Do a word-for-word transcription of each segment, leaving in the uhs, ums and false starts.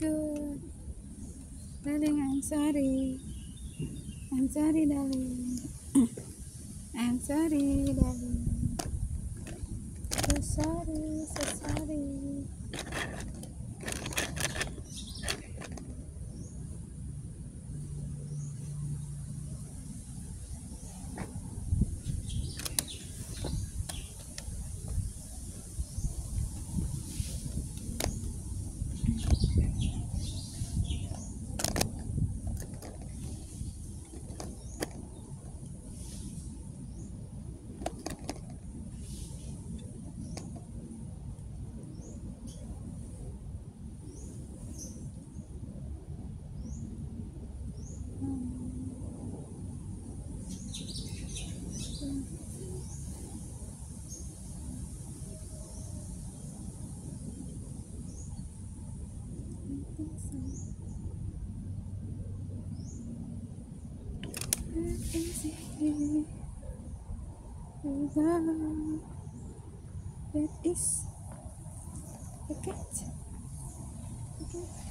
good. Darling, I'm sorry. I'm sorry, darling. I'm sorry, darling. So sorry, so sorry. That is the cat. Okay.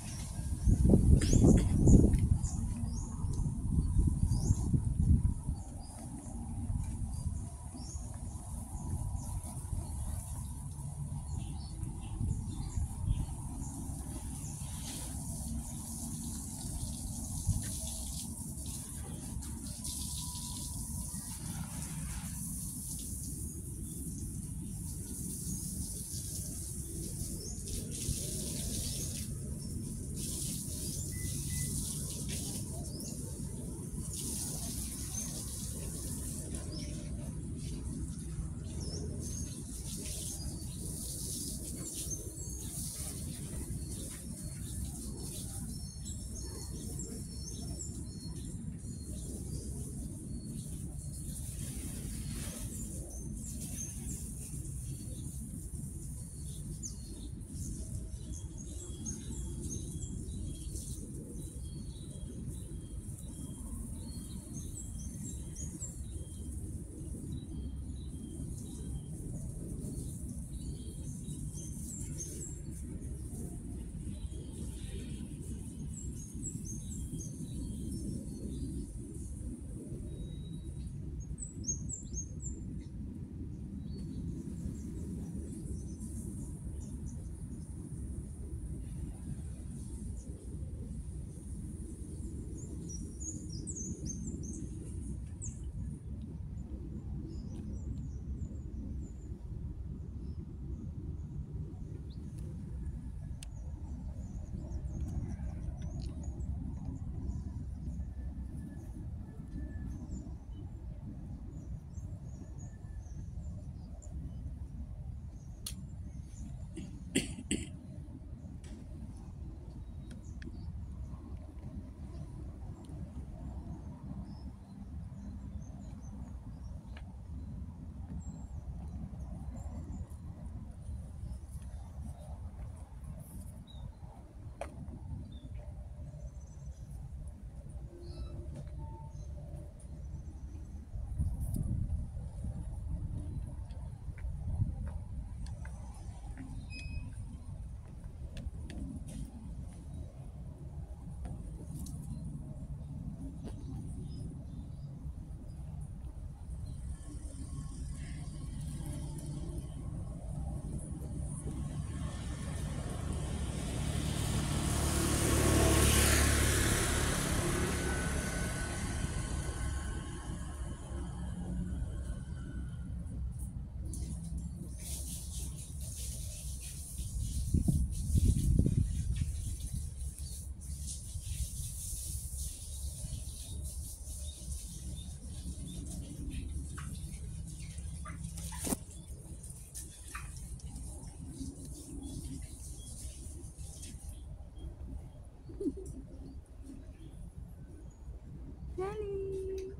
Darling,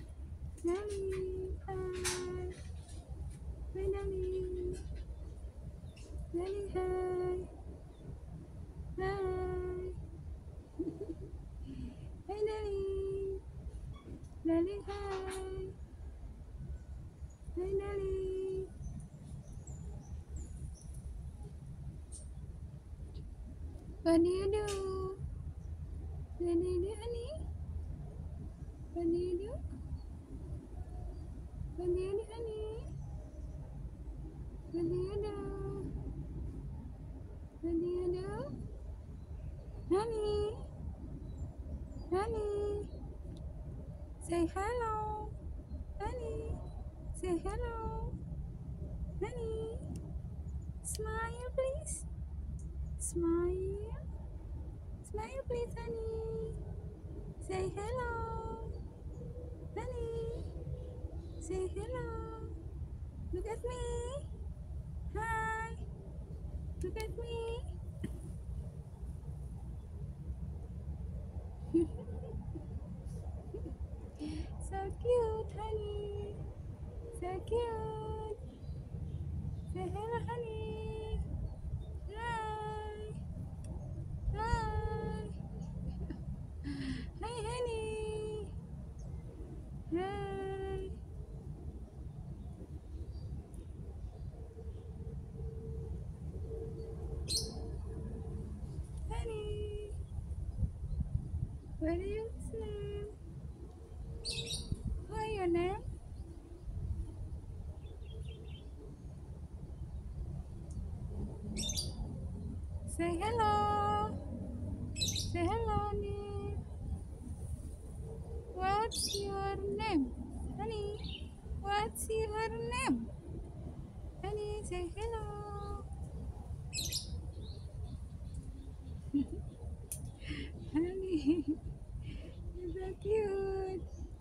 darling, hi. Hi, darling. Darling, hi. Hi. Hi, darling. Darling, hi. Hi, darling. What do you do? What do you do, honey? What do you do? What do you do, honey? What do you do? What do you do? Honey? Honey? Say hello. Honey? Say hello. Honey? Smile, please. Smile. Smile, please, honey. Say hello. Honey? Say hello. Look at me. Hi. Look at me. So cute, honey. So cute. Say hello, honey. Hi. Hi. Hi, honey. Hi. Honey. What are you saying? What your name? Say hello. Say hello, honey. What's your name? Honey. What's your name? Honey, say hello. Honey. You're so cute.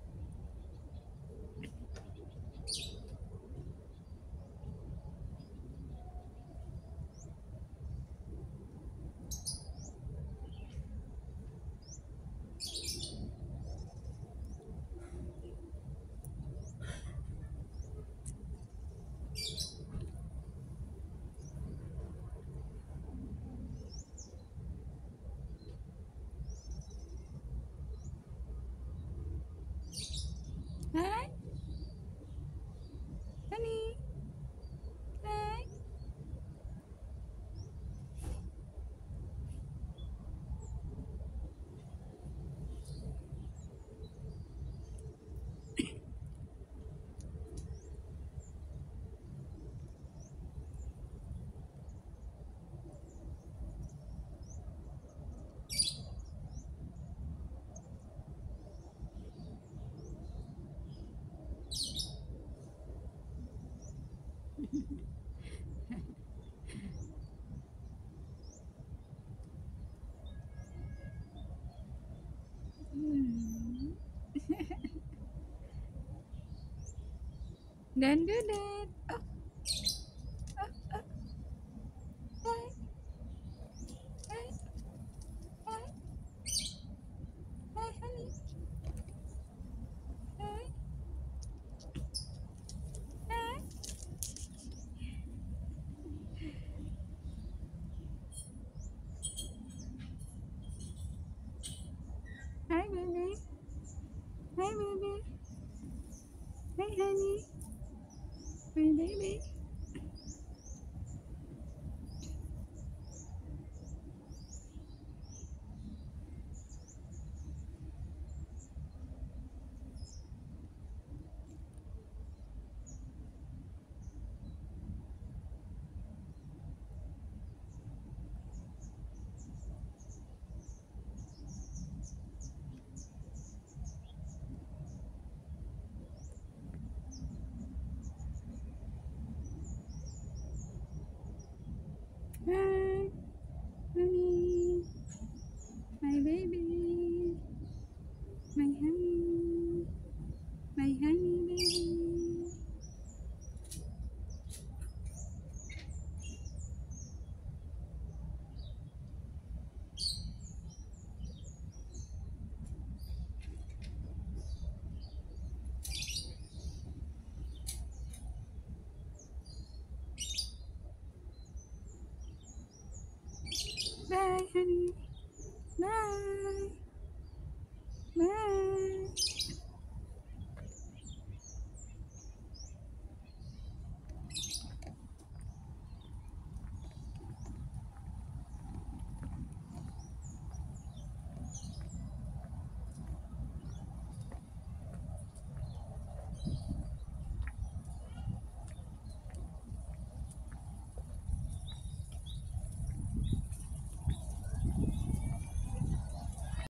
Hi. Honey. Hi. Hmm. Don't do that. Oh, oh, oh. Hi. Hi. Hi. Hi, honey. Hi. Hi. Hi, baby. Hi, baby. Hi, honey. My baby. Hi, honey. My baby. My honey. My honey baby. Bye, honey.